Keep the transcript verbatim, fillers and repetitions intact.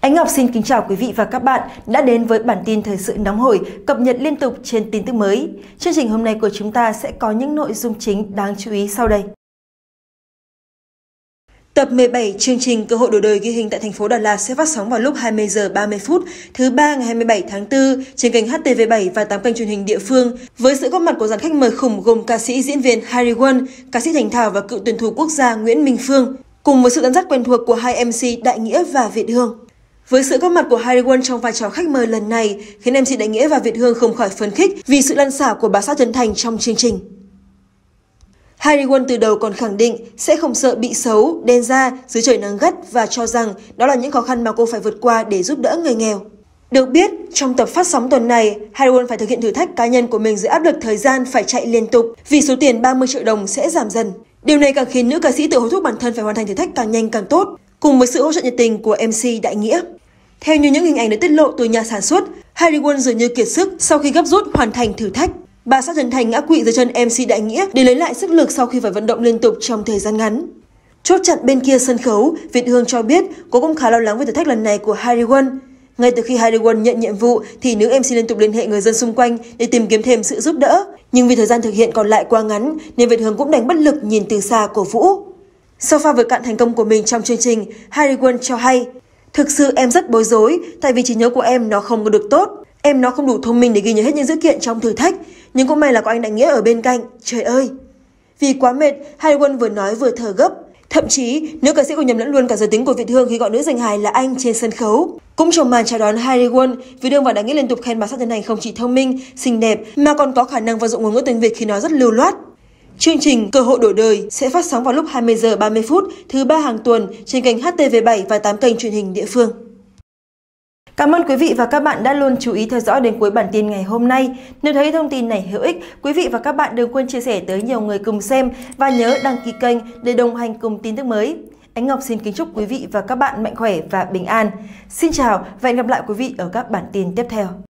Ánh Ngọc xin kính chào quý vị và các bạn đã đến với bản tin thời sự nóng hổi cập nhật liên tục trên tin tức mới. Chương trình hôm nay của chúng ta sẽ có những nội dung chính đáng chú ý sau đây. Tập mười bảy chương trình Cơ hội đổi đời ghi hình tại thành phố Đà Lạt sẽ phát sóng vào lúc hai mươi giờ ba mươi phút thứ ba ngày hai mươi bảy tháng tư trên kênh H T V bảy và tám kênh truyền hình địa phương với sự góp mặt của dàn khách mời khủng gồm ca sĩ diễn viên Harry Won, ca sĩ Thành Thảo và cựu tuyển thủ quốc gia Nguyễn Minh Phương, cùng với sự dẫn dắt quen thuộc của hai em xê Đại Nghĩa và Việt Hương. Với sự góp mặt của Harry Won trong vai trò khách mời lần này khiến em xê Đại Nghĩa và Việt Hương không khỏi phấn khích vì sự lăn xả của bà xã Trấn Thành trong chương trình. Harry Won từ đầu còn khẳng định sẽ không sợ bị xấu, đen da dưới trời nắng gắt và cho rằng đó là những khó khăn mà cô phải vượt qua để giúp đỡ người nghèo. Được biết, trong tập phát sóng tuần này, Harry Won phải thực hiện thử thách cá nhân của mình dưới áp lực thời gian phải chạy liên tục vì số tiền ba mươi triệu đồng sẽ giảm dần. Điều này càng khiến nữ ca sĩ tự hối thúc bản thân phải hoàn thành thử thách càng nhanh càng tốt, cùng với sự hỗ trợ nhiệt tình của em xê Đại Nghĩa. Theo như những hình ảnh được tiết lộ từ nhà sản xuất, Harry Won dường như kiệt sức sau khi gấp rút hoàn thành thử thách. Bà xã Trấn Thành ngã quỵ dưới chân em xê Đại Nghĩa để lấy lại sức lực sau khi phải vận động liên tục trong thời gian ngắn. Chốt chặn bên kia sân khấu, Việt Hương cho biết cô cũng khá lo lắng về thử thách lần này của Harry Won. Ngay từ khi Harry Won nhận nhiệm vụ thì nữ em xê liên tục liên hệ người dân xung quanh để tìm kiếm thêm sự giúp đỡ. Nhưng vì thời gian thực hiện còn lại quá ngắn nên Việt Hương cũng đành bất lực nhìn từ xa cổ vũ. Sau pha vượt cạn thành công của mình trong chương trình, Harry Won cho hay: "Thực sự em rất bối rối, tại vì trí nhớ của em nó không có được tốt. Em nó không đủ thông minh để ghi nhớ hết những dữ kiện trong thử thách, nhưng cũng may là có anh Đại Nghĩa ở bên cạnh. Trời ơi!" Vì quá mệt, Harry Won vừa nói vừa thở gấp. Thậm chí, nữ ca sĩ còn nhầm lẫn luôn cả giới tính của Việt Hương khi gọi nữ danh hài là anh trên sân khấu. Cũng trong màn chào đón Harry Won, Việt Hương và Đại Nghĩa liên tục khen bà xã Trấn Thành không chỉ thông minh, xinh đẹp mà còn có khả năng vận dụng ngôn ngữ tiếng Việt khi nói rất lưu loát. Chương trình Cơ hội đổi đời sẽ phát sóng vào lúc hai mươi giờ ba mươi phút thứ ba hàng tuần trên kênh H T V bảy và tám kênh truyền hình địa phương. Cảm ơn quý vị và các bạn đã luôn chú ý theo dõi đến cuối bản tin ngày hôm nay. Nếu thấy thông tin này hữu ích, quý vị và các bạn đừng quên chia sẻ tới nhiều người cùng xem và nhớ đăng ký kênh để đồng hành cùng tin tức mới. Ánh Ngọc xin kính chúc quý vị và các bạn mạnh khỏe và bình an. Xin chào và hẹn gặp lại quý vị ở các bản tin tiếp theo.